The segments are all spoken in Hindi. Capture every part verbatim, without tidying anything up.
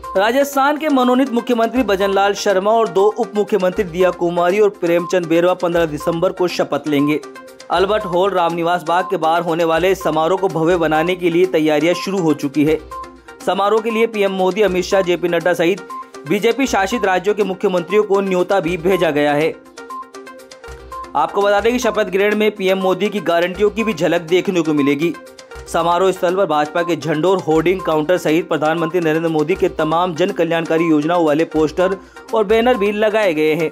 राजस्थान के मनोनीत मुख्यमंत्री भजनलाल शर्मा और दो उप मुख्यमंत्री दिया कुमारी और प्रेमचंद बेरवा पंद्रह दिसंबर को शपथ लेंगे। अल्बर्ट हॉल रामनिवास बाग के बाहर होने वाले इस समारोह को भव्य बनाने के लिए तैयारियां शुरू हो चुकी है। समारोह के लिए पीएम मोदी, अमित शाह, जेपी नड्डा सहित बीजेपी शासित राज्यों के मुख्यमंत्रियों को न्योता भी भेजा गया है। आपको बता दें कि शपथ ग्रहण में पीएम मोदी की गारंटियों की भी झलक देखने को मिलेगी। समारोह स्थल पर भाजपा के झंडों और होर्डिंग काउंटर सहित प्रधानमंत्री नरेंद्र मोदी के तमाम जन कल्याणकारी योजनाओं वाले पोस्टर और बैनर भी लगाए गए हैं।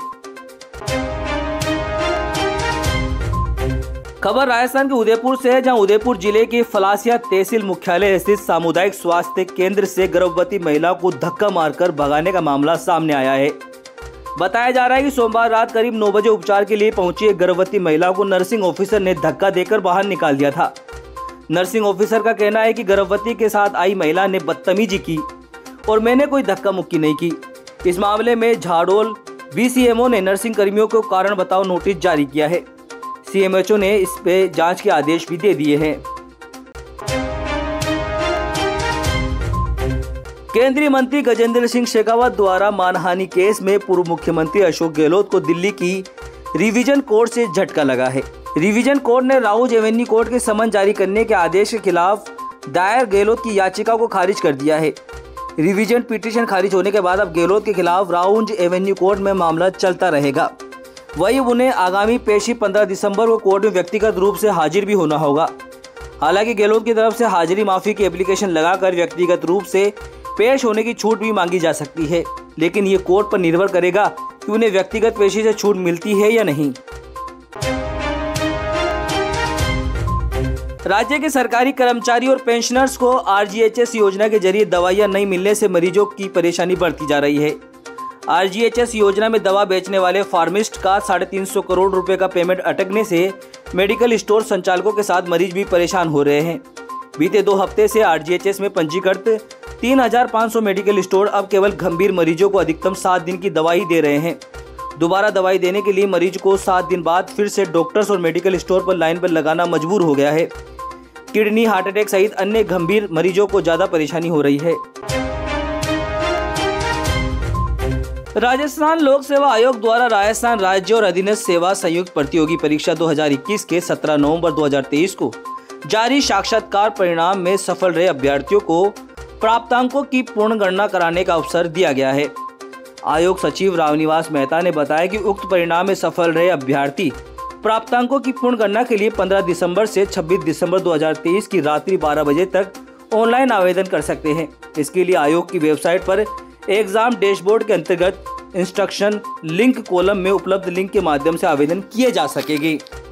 खबर राजस्थान के उदयपुर से है, जहां उदयपुर जिले के फलासिया तहसील मुख्यालय स्थित सामुदायिक स्वास्थ्य केंद्र से गर्भवती महिला को धक्का मारकर भगाने का मामला सामने आया है। बताया जा रहा है कि सोमवार रात करीब नौ बजे उपचार के लिए पहुंची एक गर्भवती महिला को नर्सिंग ऑफिसर ने धक्का देकर बाहर निकाल दिया था। नर्सिंग ऑफिसर का कहना है कि गर्भवती के साथ आई महिला ने बदतमीजी की और मैंने कोई धक्का मुक्की नहीं की। इस मामले में झाड़ोल बीसीएमओ ने नर्सिंग कर्मियों को कारण बताओ नोटिस जारी किया है। सीएमएचओ ने इस पे जांच के आदेश भी दे दिए हैं। केंद्रीय मंत्री गजेंद्र सिंह शेखावत द्वारा मानहानि केस में पूर्व मुख्यमंत्री अशोक गहलोत को दिल्ली की रिवीजन कोर्ट से झटका लगा है। रिवीजन कोर्ट ने राउज एवेन्यू कोर्ट के समन जारी करने के आदेश के खिलाफ दायर गहलोत की याचिका को खारिज कर दिया है। रिवीजन पिटीशन खारिज होने के बाद अब गहलोत के खिलाफ राउज एवेन्यू कोर्ट में मामला चलता रहेगा। वहीं उन्हें आगामी पेशी पंद्रह दिसंबर को कोर्ट में व्यक्तिगत रूप से हाजिर भी होना होगा। हालांकि गहलोत की तरफ से हाजिरी माफी की एप्लीकेशन लगाकर व्यक्तिगत रूप से पेश होने की छूट भी मांगी जा सकती है, लेकिन ये कोर्ट पर निर्भर करेगा कि उन्हें व्यक्तिगत पेशी से छूट मिलती है या नहीं। राज्य के सरकारी कर्मचारी और पेंशनर्स को आरजीएचएस योजना के जरिए दवाइयां नहीं मिलने से मरीजों की परेशानी बढ़ती जा रही है। आरजीएचएस योजना में दवा बेचने वाले फार्मिस्ट का साढ़े तीन सौ करोड़ रुपए का पेमेंट अटकने से मेडिकल स्टोर संचालकों के साथ मरीज भी परेशान हो रहे हैं। बीते दो हफ्ते से आरजीएचएस में पंजीकृत तीन हजार पाँच सौ मेडिकल स्टोर अब केवल गंभीर मरीजों को अधिकतम सात दिन की दवाई दे रहे हैं। दोबारा दवाई देने के लिए मरीज को सात दिन बाद फिर से डॉक्टर्स और मेडिकल स्टोर पर लाइन पर लगाना मजबूर हो गया है। किडनी, हार्ट अटैक सहित अन्य गंभीर मरीजों को ज्यादा परेशानी हो रही है। राजस्थान लोक सेवा आयोग द्वारा राजस्थान राज्य और अधीनस्थ सेवा संयुक्त प्रतियोगी परीक्षा दो हज़ार इक्कीस के सत्रह नवंबर दो हज़ार तेईस को जारी साक्षात्कार परिणाम में सफल रहे अभ्यर्थियों को प्राप्तांकों की पूर्ण गणना कराने का अवसर दिया गया है। आयोग सचिव रामनिवास मेहता ने बताया कि उक्त परिणाम में सफल रहे अभ्यर्थी प्राप्तांकों की पूर्ण गणना के लिए पंद्रह दिसंबर से छब्बीस दिसंबर दो हज़ार तेईस की रात्रि बारह बजे तक ऑनलाइन आवेदन कर सकते हैं। इसके लिए आयोग की वेबसाइट पर एग्जाम डैशबोर्ड के अंतर्गत इंस्ट्रक्शन लिंक कॉलम में उपलब्ध लिंक के माध्यम से आवेदन किए जा सकेंगे।